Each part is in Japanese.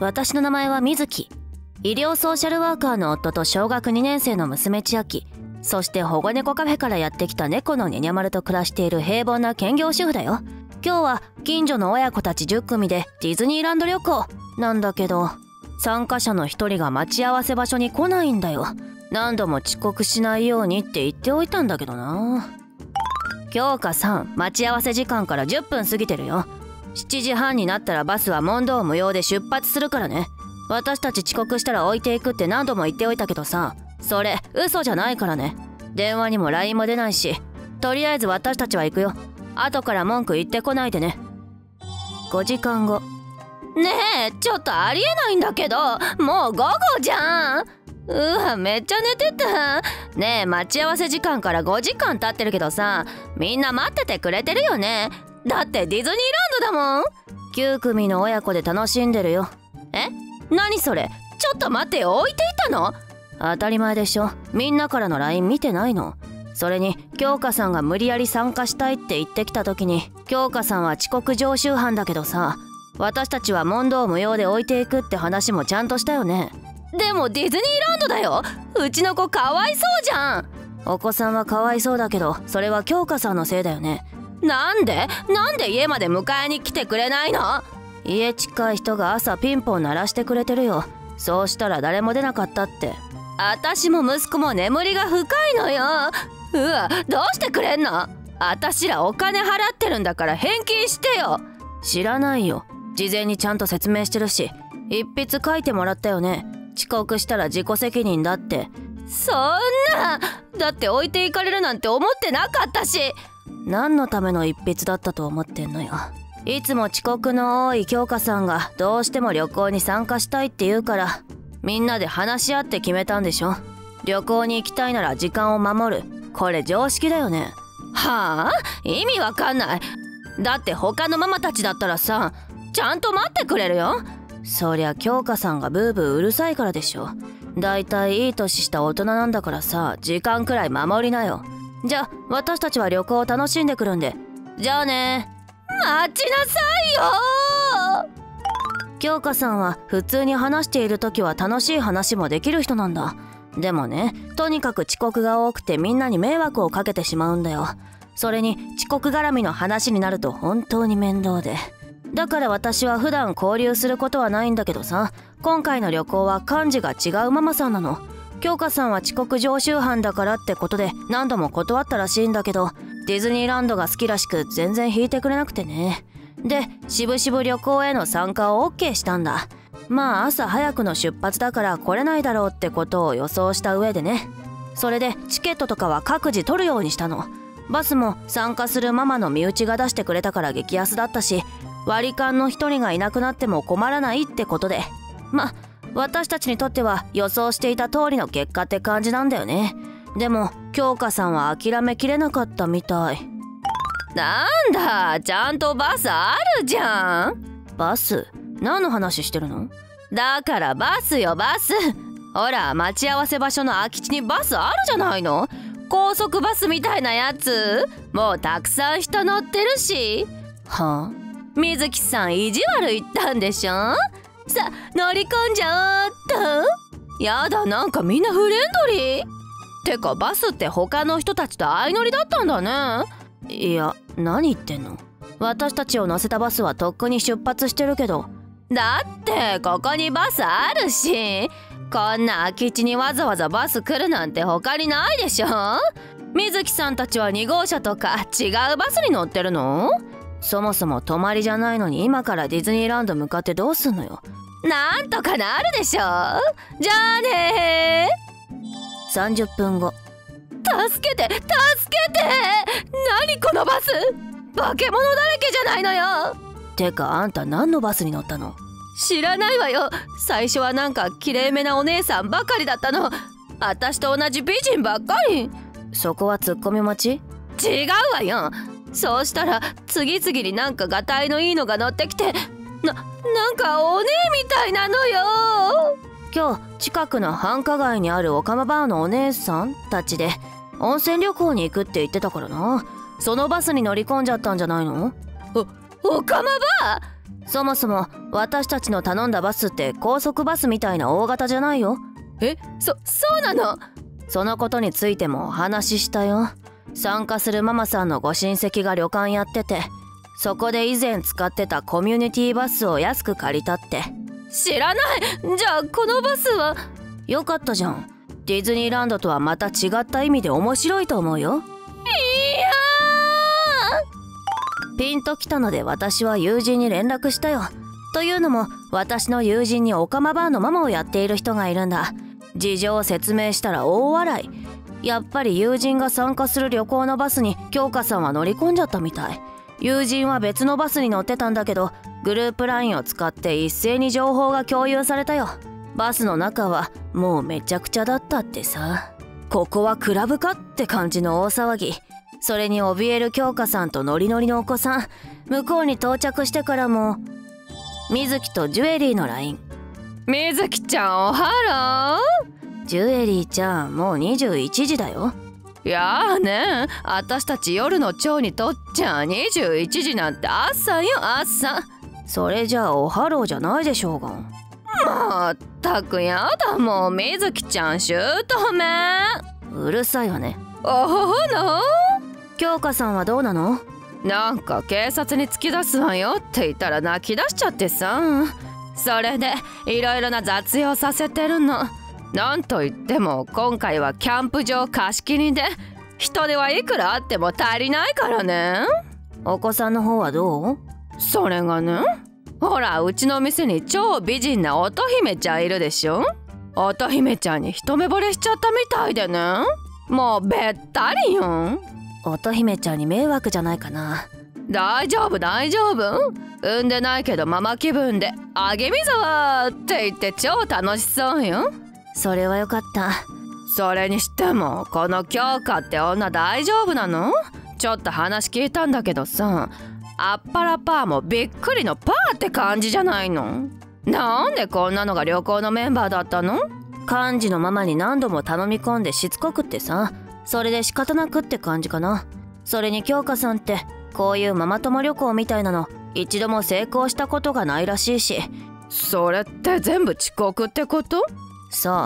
私の名前は水木。医療ソーシャルワーカーの夫と小学2年生の娘千秋、そして保護猫カフェからやってきた猫のニャニャ丸と暮らしている平凡な兼業主婦だよ。今日は近所の親子たち10組でディズニーランド旅行なんだけど、参加者の一人が待ち合わせ場所に来ないんだよ。何度も遅刻しないようにって言っておいたんだけどな。京香さん、待ち合わせ時間から10分過ぎてるよ。7時半になったらバスは問答無用で出発するからね。私たち遅刻したら置いていくって何度も言っておいたけどさ、それ嘘じゃないからね。電話にも LINE も出ないし、とりあえず私たちは行くよ。後から文句言ってこないでね。5時間後。ねえ、ちょっとありえないんだけど、もう午後じゃん。めっちゃ寝てた。ねえ、待ち合わせ時間から5時間経ってるけどさ、みんな待っててくれてるよね。だってディズニーランドだもん。9組の親子で楽しんでるよ。え？何それ？ちょっと待ってよ、置いていたの？当たり前でしょ。みんなからの LINE 見てないの？それに京香さんが無理やり参加したいって言ってきた時に、京香さんは遅刻常習犯だけどさ、私たちは問答無用で置いていくって話もちゃんとしたよね。でもディズニーランドだよ。うちの子かわいそうじゃん。お子さんはかわいそうだけど、それは京香さんのせいだよね。なんで家まで迎えに来てくれないの？家近い人が朝ピンポン鳴らしてくれてるよ。そうしたら誰も出なかったって。私も息子も眠りが深いのよ。どうしてくれんの？私らお金払ってるんだから返金してよ。知らないよ。事前にちゃんと説明してるし、一筆書いてもらったよね。遅刻したら自己責任だって。そんな、だって置いていかれるなんて思ってなかったし。何のための一筆だったと思ってんのよ。いつも遅刻の多い京香さんがどうしても旅行に参加したいって言うから、みんなで話し合って決めたんでしょ。旅行に行きたいなら時間を守る。これ常識だよね。はあ？意味わかんない。だって他のママたちだったらさ、ちゃんと待ってくれるよ。そりゃ京香さんがブーブーうるさいからでしょ。だいたいいい年した大人なんだからさ、時間くらい守りなよ。じゃあ私たちは旅行を楽しんでくるんで。じゃあね。待ちなさいよ。京香さんは普通に話している時は楽しい話もできる人なんだ。でもね、とにかく遅刻が多くてみんなに迷惑をかけてしまうんだよ。それに遅刻絡みの話になると本当に面倒で。だから私は普段交流することはないんだけどさ、今回の旅行は幹事が違うママさんなの。京香さんは遅刻常習犯だからってことで何度も断ったらしいんだけど、ディズニーランドが好きらしく全然引いてくれなくてね。で、しぶしぶ旅行への参加を OK したんだ。まあ朝早くの出発だから来れないだろうってことを予想した上でね。それでチケットとかは各自取るようにしたの。バスも参加するママの身内が出してくれたから激安だったし、割り勘の一人がいなくなっても困らないってことで、私たちにとっては予想していた通りの結果って感じなんだよね。でも京香さんは諦めきれなかったみたい。なんだ、ちゃんとバスあるじゃん。バス？何の話してるの？だからバスよ、バス。ほら、待ち合わせ場所の空き地にバスあるじゃないの。高速バスみたいなやつ。もうたくさん人乗ってるし。はあ？水木さん意地悪言ったんでしょ？さ、乗り込んじゃおうっと。やだ、なんかみんなフレンドリー。てかバスって他の人たちと相乗りだったんだね。いや、何言ってんの？私たちを乗せたバスはとっくに出発してるけど。だってここにバスあるし、こんな空き地にわざわざバス来るなんて他にないでしょ。水木さんたちは2号車とか違うバスに乗ってるの？そもそも泊まりじゃないのに今からディズニーランド向かってどうすんのよ。なんとかなるでしょ。じゃあねー。30分後。助けて助けて。何このバス、化け物だらけじゃないのよ。てかあんた何のバスに乗ったの？知らないわよ。最初はなんかきれいめなお姉さんばかりだったの。私と同じ美人ばっかり。そこはツッコミ待ち？違うわよ。そうしたら次々になんかがたいのいいのが乗ってきて、なんかお姉みたいなのよ。今日近くの繁華街にあるオカマバーのお姉さんたちで温泉旅行に行くって言ってたからな。そのバスに乗り込んじゃったんじゃないの？オカマバー？ そもそも私たちの頼んだバスって高速バスみたいな大型じゃないよ。 そうなの？ そのことについてもお話ししたよ。参加するママさんのご親戚が旅館やってて、そこで以前使ってたコミュニティバスを安く借りたって。 知らない。じゃあこのバスは？ よかったじゃん。ディズニーランドとはまた違った意味で面白いと思うよ。 いやー、ピンときたので私は友人に連絡したよ。というのも私の友人にオカマバーのママをやっている人がいるんだ。事情を説明したら大笑い。やっぱり友人が参加する旅行のバスに京香さんは乗り込んじゃったみたい。友人は別のバスに乗ってたんだけど、グループ LINE を使って一斉に情報が共有されたよ。バスの中はもうめちゃくちゃだったってさ。ここはクラブかって感じの大騒ぎ。それに怯える京香さんとノリノリのお子さん。向こうに到着してからも水木とジュエリーの LINE。 水木ちゃんおはろー。 ジュエリーちゃんもう21時だよ。 やあね、私たち夜の蝶にとっちゃ21時なんて朝よ、朝。 それじゃあおはろうじゃないでしょうが。 まったくやだ、もう水木ちゃん姑。 うるさいわね。 おほほの。 京香さんはどうなの？ なんか警察に突き出すわよって言ったら泣き出しちゃってさ。それでいろいろな雑用させてるの。なんといっても今回はキャンプ場貸し切りで、人手はいくらあっても足りないからね。 お子さんの方はどう？ それがね、ほらうちの店に超美人な乙姫ちゃんいるでしょ。乙姫ちゃんに一目惚れしちゃったみたいでね、もうべったりよ。 乙姫ちゃんに迷惑じゃないかな。 大丈夫大丈夫。産んでないけどママ気分であげみざわって言って超楽しそうよ。 それはよかった。 それにしてもこの京香って女大丈夫なの？ちょっと話聞いたんだけどさ、あっぱらパーもびっくりのパーって感じじゃないの？なんでこんなのが旅行のメンバーだったの？ 幹事のママに何度も頼み込んでしつこくってさ、それで仕方なくって感じかな。それに京香さんってこういうママ友旅行みたいなの一度も成功したことがないらしいし。 それって全部遅刻ってこと？ そう。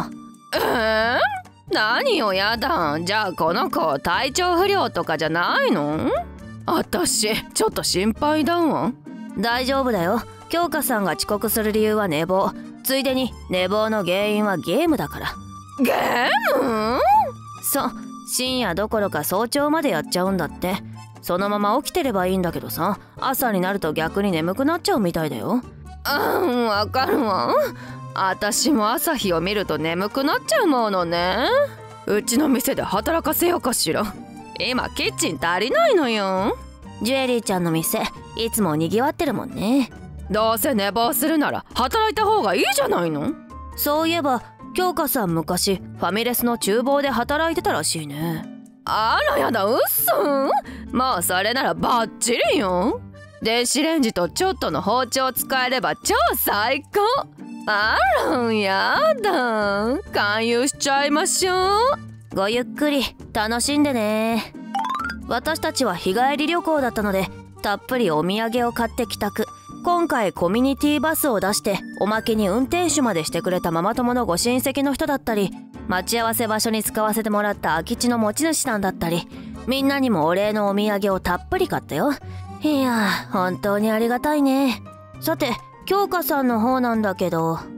何よやだ。じゃあこの子体調不良とかじゃないの？私ちょっと心配だわ。 大丈夫だよ。京香さんが遅刻する理由は寝坊。ついでに寝坊の原因はゲームだから。 ゲーム？ そう、深夜どころか早朝までやっちゃうんだって。そのまま起きてればいいんだけどさ、朝になると逆に眠くなっちゃうみたいだよ。 わかるわ。私も朝日を見ると眠くなっちゃうものね。うちの店で働かせようかしら。今キッチン足りないのよ。 ジュエリーちゃんの店いつもにぎわってるもんね。 どうせ寝坊するなら働いた方がいいじゃないの。 そういえば京香さん昔ファミレスの厨房で働いてたらしいね。 あらやだ、うっそ。もうそれならバッチリよ。電子レンジとちょっとの包丁使えれば超最高。あらやだ、勧誘しちゃいましょう。 ごゆっくり楽しんでね。私たちは日帰り旅行だったのでたっぷりお土産を買って帰宅。今回コミュニティバスを出しておまけに運転手までしてくれたママ友のご親戚の人だったり、待ち合わせ場所に使わせてもらった空き地の持ち主さんだったり、みんなにもお礼のお土産をたっぷり買ったよ。いや本当にありがたいね。さて京香さんの方なんだけど。 いや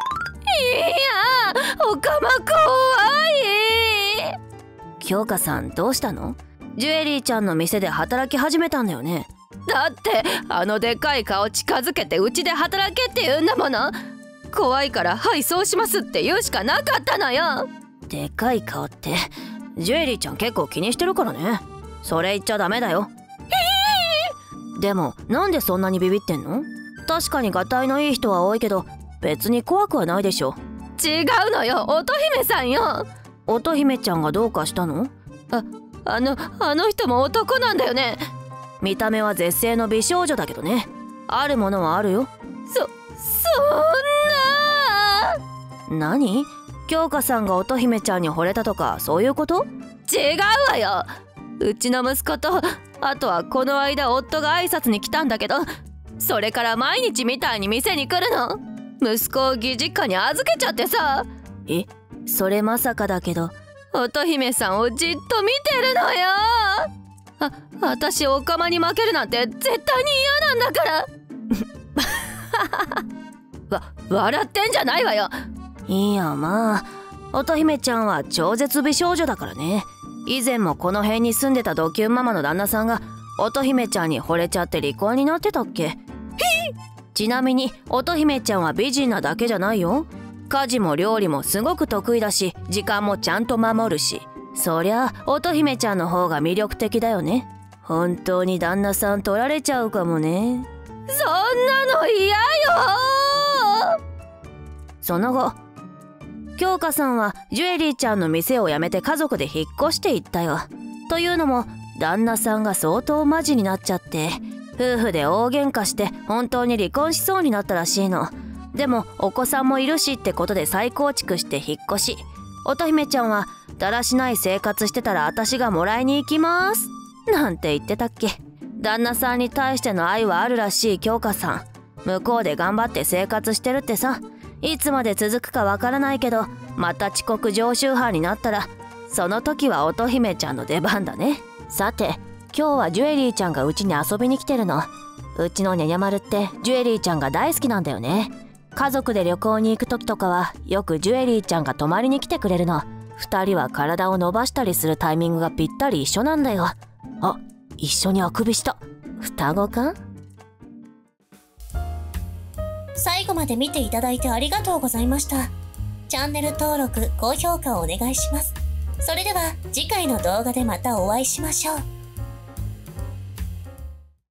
おかま怖い。 京香さんどうしたの？ジュエリーちゃんの店で働き始めたんだよね。 だってあのでかい顔近づけてうちで働けって言うんだもの。怖いからはいそうしますって言うしかなかったのよ。 でかい顔ってジュエリーちゃん結構気にしてるからね。それ言っちゃダメだよ。でもなんでそんなにビビってんの？確かにがたいのいい人は多いけど別に怖くはないでしょ。 違うのよ、乙姫さんよ。 乙姫ちゃんがどうかしたの？ あの人も男なんだよね。 見た目は絶世の美少女だけどね。あるものはあるよ。 そんな。何？京香さんが乙姫ちゃんに惚れたとかそういうこと？ 違うわよ。うちの息子とあとはこの間夫が挨拶に来たんだけど、 それから毎日みたいに店に来るの。息子を義実家に預けちゃってさ。 え、それまさかだけど。 乙姫さんをじっと見てるのよ。私お釜に負けるなんて絶対に嫌なんだから笑ってんじゃないわよ。 いやまあ、乙姫ちゃんは超絶美少女だからね。以前もこの辺に住んでたドキュンママの旦那さんが乙姫ちゃんに惚れちゃって離婚になってたっけ。ちなみに乙姫ちゃんは美人なだけじゃないよ。家事も料理もすごく得意だし、時間もちゃんと守るし、そりゃ乙姫ちゃんの方が魅力的だよね。本当に旦那さん取られちゃうかもね。 そんなの嫌よ。 その後、京香さんはジュエリーちゃんの店を辞めて家族で引っ越していったよ。というのも旦那さんが相当マジになっちゃって、夫婦で大喧嘩して本当に離婚しそうになったらしいの。でもお子さんもいるしってことで再構築して引っ越し、乙姫ちゃんはだらしない生活してたら私がもらいに行きますなんて言ってたっけ。旦那さんに対しての愛はあるらしい京香さん。向こうで頑張って生活してるってさ。いつまで続くかわからないけど、また遅刻常習犯になったらその時は乙姫ちゃんの出番だね。さて、今日はジュエリーちゃんがうちに遊びに来てるの。うちのニャニャ丸ってジュエリーちゃんが大好きなんだよね。家族で旅行に行く時とかはよくジュエリーちゃんが泊まりに来てくれるの。2人は体を伸ばしたりするタイミングがぴったり一緒なんだよ。あ、一緒にあくびした。双子か？ 最後まで見ていただいてありがとうございました。チャンネル登録、高評価をお願いします。それでは次回の動画でまたお会いしましょう。